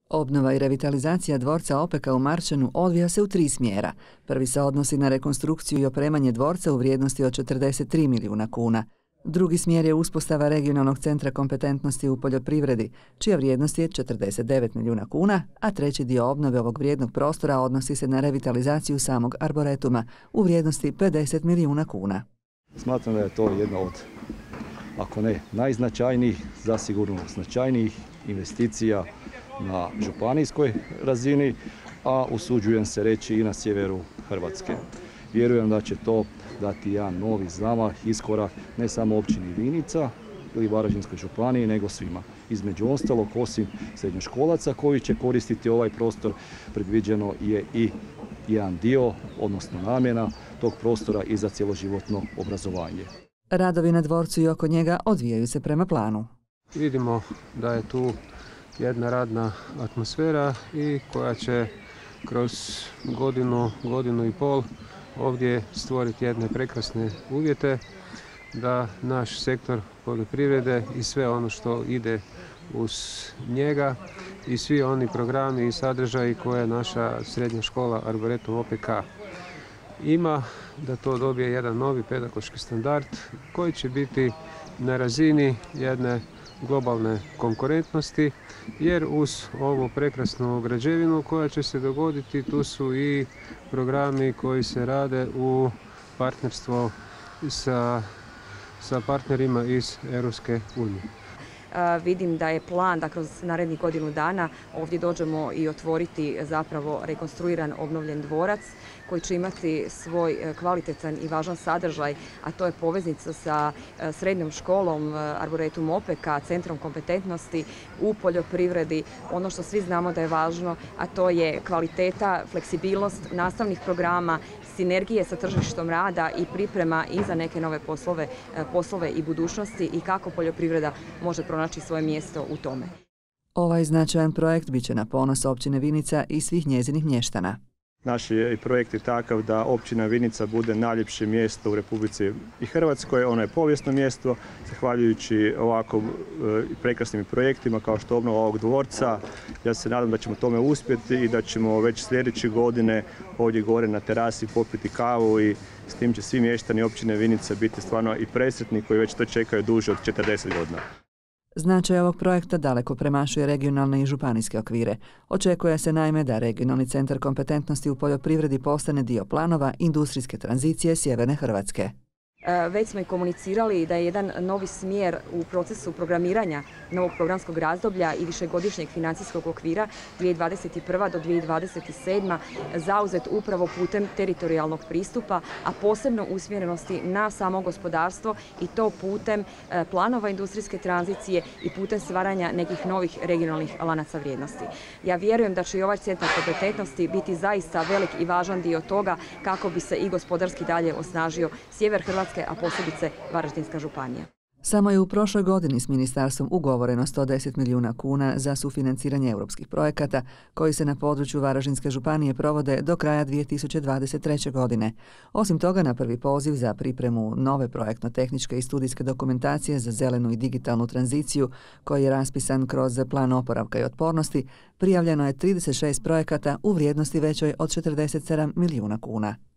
Obnova i revitalizacija dvorca Opeka u Marčanu odvija se u 3 smjera. Prvi se odnosi na rekonstrukciju i opremanje dvorca u vrijednosti od 43 milijuna kuna. Drugi smjer je uspostava regionalnog centra kompetentnosti u poljoprivredi, čija vrijednost je 49 milijuna kuna, a treći dio obnove ovog vrijednog prostora odnosi se na revitalizaciju samog arboretuma u vrijednosti 50 milijuna kuna. Smatram da je to jedna od, ako ne najznačajnijih, zasigurno značajnijih investicija na županijskoj razini, a usuđujem se reći i na sjeveru Hrvatske. Vjerujem da će to dati jedan novi zamah, iskorak ne samo općini Vinica ili Varaždinskoj županiji, nego svima. Između ostalog, osim srednjoškolaca koji će koristiti ovaj prostor, predviđeno je i jedan dio, odnosno namjena tog prostora i za cjeloživotno obrazovanje. Radovi na dvorcu i oko njega odvijaju se prema planu. Vidimo da je tu jedna radna atmosfera i koja će kroz godinu i pol ovdje stvoriti jedne prekrasne uvjete da naš sektor poljoprivrede i sve ono što ide uz njega i svi oni programi i sadržaji koje naša srednja škola Arboretum OPK ima, da to dobije jedan novi pedagoški standard koji će biti na razini jedne globalne konkurentnosti, jer uz ovu prekrasnu građevinu koja će se dogoditi, tu su i programi koji se rade u partnerstvu sa partnerima iz Europske unije. Vidim da je plan da kroz narednih godinu dana ovdje dođemo i otvoriti zapravo rekonstruiran, obnovljen dvorac koji će imati svoj kvalitetan i važan sadržaj, a to je poveznica sa srednjom školom Arboretum Opeka, centrom kompetentnosti u poljoprivredi. Ono što svi znamo da je važno, a to je kvaliteta, fleksibilnost nastavnih programa, sinergije sa tržištom rada i priprema i za neke nove poslove i budućnosti i kako poljoprivreda može pronaći svoje mjesto u tome. Ovaj značajan projekt bit će na ponos općine Vinica i svih njezinih mještana. Naš je projekt je takav da općina Vinica bude najljepše mjesto u Republici Hrvatskoj. Ono je povijesno mjesto, zahvaljujući ovako prekrasnim projektima kao što obnova ovog dvorca. Ja se nadam da ćemo tome uspjeti i da ćemo već sljedeće godine ovdje gore na terasi popiti kavu i s tim će svi mještani općine Vinica biti stvarno i presretni koji već to čekaju duže od 40 godina. Značaj ovog projekta daleko premašuje regionalne i županijske okvire. Očekuje se naime da regionalni centar kompetentnosti u poljoprivredi postane dio planova industrijske tranzicije sjeverne Hrvatske. Već smo i komunicirali da je jedan novi smjer u procesu programiranja novog programskog razdoblja i višegodišnjeg financijskog okvira 2021. do 2027. zauzet upravo putem teritorijalnog pristupa, a posebno usmjerenosti na samo gospodarstvo i to putem planova industrijske tranzicije i putem stvaranja nekih novih regionalnih lanaca vrijednosti. Ja vjerujem da će i ovaj centar kompetentnosti biti zaista velik i važan dio toga kako bi se i gospodarski dalje osnažio sjever Hrvatske, a posebice Varaždinska županija. Samo je u prošloj godini s ministarstvom ugovoreno 110 milijuna kuna za sufinanciranje europskih projekata koji se na području Varaždinske županije provode do kraja 2023. godine. Osim toga, na prvi poziv za pripremu nove projektno-tehničke i studijske dokumentacije za zelenu i digitalnu tranziciju, koji je raspisan kroz plan oporavka i otpornosti, prijavljeno je 36 projekata u vrijednosti većoj od 47 milijuna kuna.